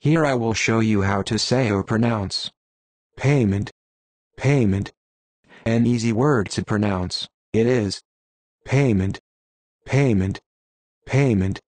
Here I will show you how to say or pronounce payment, payment. An easy word to pronounce. It is payment, payment, payment.